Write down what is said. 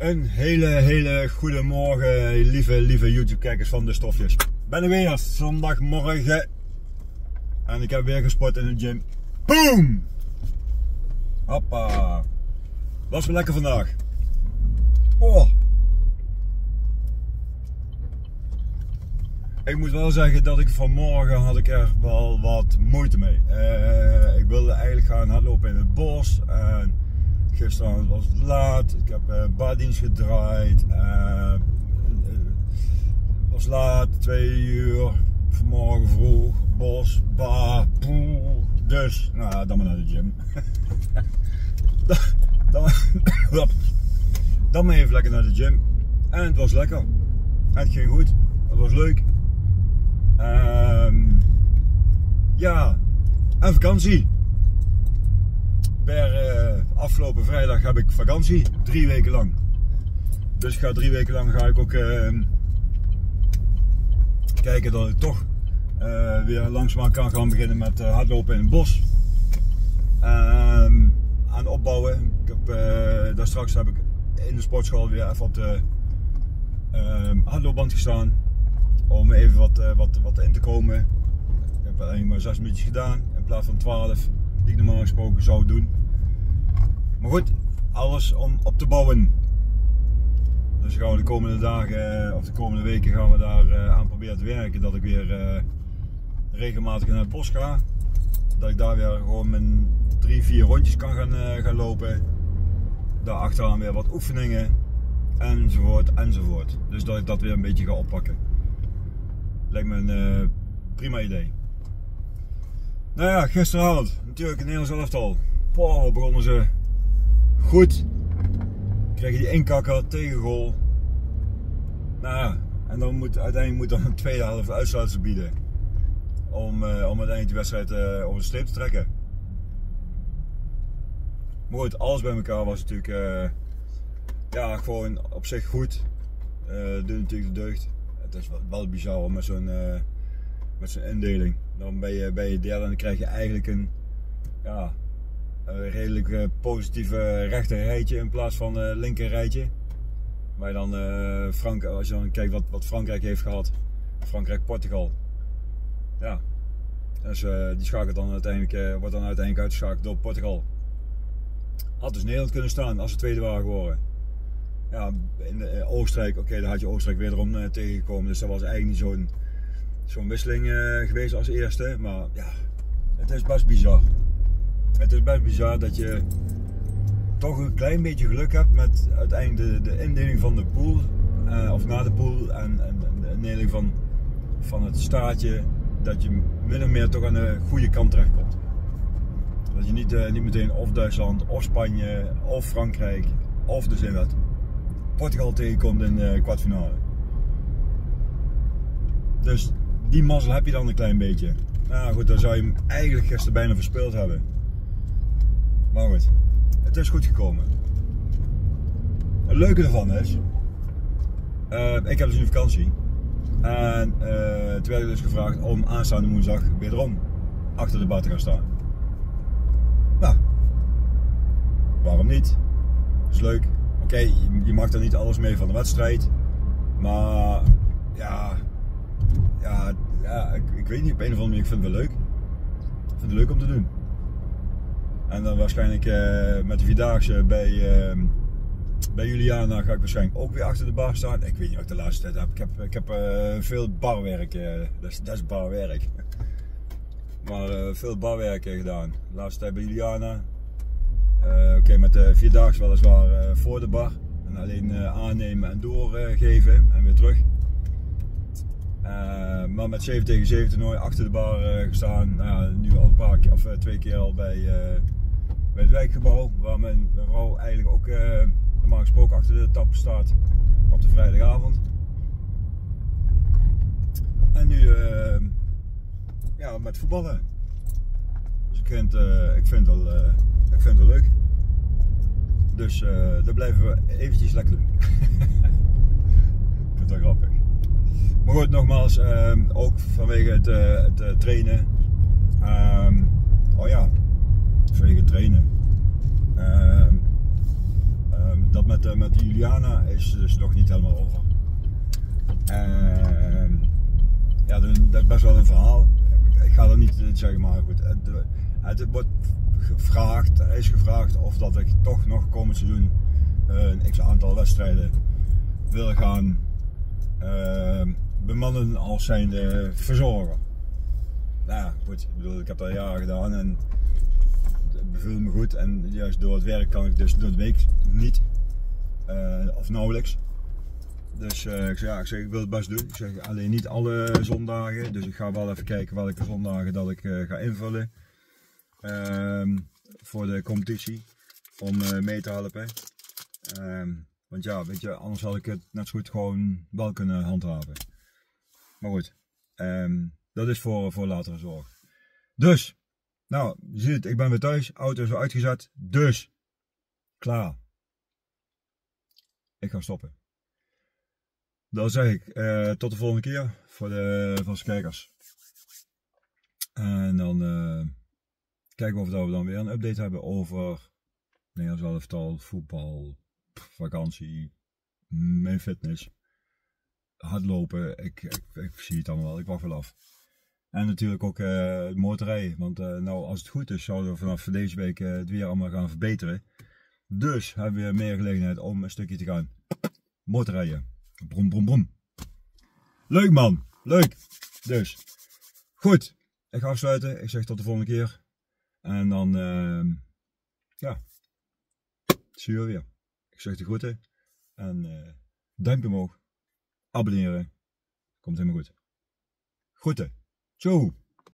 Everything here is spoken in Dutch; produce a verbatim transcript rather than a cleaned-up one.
Een hele, hele goede morgen, lieve, lieve YouTube-kijkers van de Stofjes. Ben er weer, zondagmorgen. En ik heb weer gesport in de gym. Boom! Hoppa. Was weer lekker vandaag. Oh. Ik moet wel zeggen dat ik vanmorgen had ik er wel wat moeite mee. Uh, ik wilde eigenlijk gaan hardlopen in het bos. En gisteren was het laat. Ik heb uh, baddienst gedraaid. Uh, het was laat, twee uur. Vanmorgen vroeg, bos, ba, poel. Dus, nou, dan maar naar de gym. dan, dan, dan maar even lekker naar de gym. En het was lekker. En het ging goed. Het was leuk. Um, ja, en vakantie. Per uh, afgelopen vrijdag heb ik vakantie, drie weken lang. Dus ik ga drie weken lang ga ik ook uh, kijken dat ik toch uh, weer langzaam kan gaan beginnen met uh, hardlopen in het bos. Um, aan opbouwen. Ik heb, uh, daar straks heb ik in de sportschool weer even op de uh, hardloopband gestaan. Om even wat, uh, wat, wat in te komen. Ik heb eigenlijk maar zes minuutjes gedaan in plaats van twaalf die ik normaal gesproken zou doen. Maar goed, alles om op te bouwen. Dus gaan we de komende dagen of de komende weken gaan we daar uh, aan proberen te werken. Dat ik weer uh, regelmatig naar het bos ga. Dat ik daar weer gewoon mijn drie, vier rondjes kan gaan, uh, gaan lopen. Daar achteraan weer wat oefeningen. Enzovoort, enzovoort. Dus dat ik dat weer een beetje ga oppakken. Lijkt me een uh, prima idee. Nou ja, gisteravond natuurlijk een Nederlands elftal. Poh, begonnen ze goed. Kregen die inkakker, tegengoal. Nou ja, en dan moet uiteindelijk moet dan een tweede helft uitsluitsel bieden. Om, uh, om uiteindelijk die wedstrijd uh, over de streep te trekken. Maar goed, alles bij elkaar was natuurlijk uh, ja, gewoon op zich goed. Uh, doet natuurlijk de deugd. Het is wel, wel bizar met zo'n uh, met zo'n indeling. Dan ben je, ben je derde en dan krijg je eigenlijk een, ja, een redelijk uh, positieve rechter rijtje in plaats van uh, linker rijtje. Maar je dan, uh, Frank, als je dan kijkt wat, wat Frankrijk heeft gehad, Frankrijk-Portugal. Ja, dus uh, die schakelt dan uiteindelijk, uh, wordt dan uiteindelijk uitgeschakeld door Portugal. Had dus Nederland kunnen staan als ze tweede waren geworden. Ja, in de, uh, Oostenrijk, oké, okay, daar had je Oostenrijk wederom uh, tegengekomen, dus dat was eigenlijk niet zo'n zo'n wisseling uh, geweest als eerste. Maar ja, het is best bizar. Het is best bizar dat je toch een klein beetje geluk hebt met uiteindelijk de, de indeling van de pool, uh, of na de pool en, en de indeling van, van het staartje, dat je min of meer toch aan de goede kant terechtkomt. Dat je niet, uh, niet meteen of Duitsland, of Spanje, of Frankrijk, of dus inderdaad Portugal tegenkomt in de kwartfinale. Dus die mazzel heb je dan een klein beetje. Nou goed, dan zou je hem eigenlijk gisteren bijna verspeeld hebben. Maar goed, het is goed gekomen. Het leuke ervan is, uh, ik heb dus nu vakantie. En uh, toen werd ik dus gevraagd om aanstaande woensdag wederom achter de bar te gaan staan. Nou, waarom niet? Dat is leuk. Oké, okay, je, je mag er niet alles mee van de wedstrijd. Maar ja, ja, ja ik, ik weet niet, op een of andere manier, ik vind het wel leuk. Ik vind het leuk om te doen. En dan waarschijnlijk uh, met de Vierdaagse bij, uh, bij Juliana ga ik waarschijnlijk ook weer achter de bar staan. Ik weet niet wat ik de laatste tijd heb. Ik heb, ik heb uh, veel barwerk, uh, dat, is, dat is barwerk. Maar uh, veel barwerk gedaan. De laatste tijd bij Juliana. Uh, Oké, okay, met de Vierdaagse weliswaar uh, voor de bar. En alleen uh, aannemen en doorgeven uh, en weer terug. Uh, maar met zeven tegen zeven toernooi achter de bar uh, gestaan. Nou ja, nu al een paar keer, of uh, twee keer al bij, uh, bij het wijkgebouw. Waar mijn, mijn vrouw eigenlijk ook uh, normaal gesproken achter de tap staat op de vrijdagavond. En nu uh, ja, met voetballen. Dus ik vind, uh, ik vind, wel, uh, ik vind het wel leuk. Dus uh, dat blijven we eventjes lekker doen. Ik vind het wel grappig. Maar goed, nogmaals, uh, ook vanwege het, uh, het uh, trainen. Um, oh ja, vanwege het trainen. Uh, um, dat met, uh, met die Juliana is dus nog niet helemaal over. Uh, ja, dat is best wel een verhaal. Ik ga dat niet zeggen, maar goed. Het, het wordt gevraagd, er is gevraagd of dat ik toch nog komend seizoen een x aantal wedstrijden wil gaan uh, bemannen als zijnde verzorger. Nou ja, goed, ik bedoel, ik heb dat jaren gedaan en het beviel me goed. En juist door het werk kan ik dus door de week niet, uh, of nauwelijks. Dus uh, ik, zeg, ja, ik zeg, ik wil het best doen. Ik zeg alleen niet alle zondagen. Dus ik ga wel even kijken welke zondagen dat ik uh, ga invullen. Uh, voor de competitie. Om uh, mee te helpen. Uh, want ja, weet je, anders had ik het net zo goed gewoon wel kunnen handhaven. Maar goed. Uh, dat is voor, voor latere zorg. Dus. Nou, je ziet het. Ik ben weer thuis. Auto is weer uitgezet. Dus. Klaar. Ik ga stoppen. Dan zeg ik uh, tot de volgende keer voor de vaste kijkers. En dan uh, kijken we of we dan weer een update hebben over Nederlands elftal, voetbal, vakantie, mijn fitness, hardlopen. Ik, ik, ik zie het allemaal wel, ik wacht wel af. En natuurlijk ook uh, motorrijden, want uh, nou, als het goed is zouden we vanaf deze week uh, het weer allemaal gaan verbeteren. Dus hebben we weer meer gelegenheid om een stukje te gaan motorrijden. Brom, brom, brom. Leuk man, leuk. Dus, goed. Ik ga afsluiten. Ik zeg tot de volgende keer. En dan, uh, ja, zie je weer. Ik zeg de groeten. En uh, duimpje omhoog. Abonneren. Komt helemaal goed. Groeten. Ciao.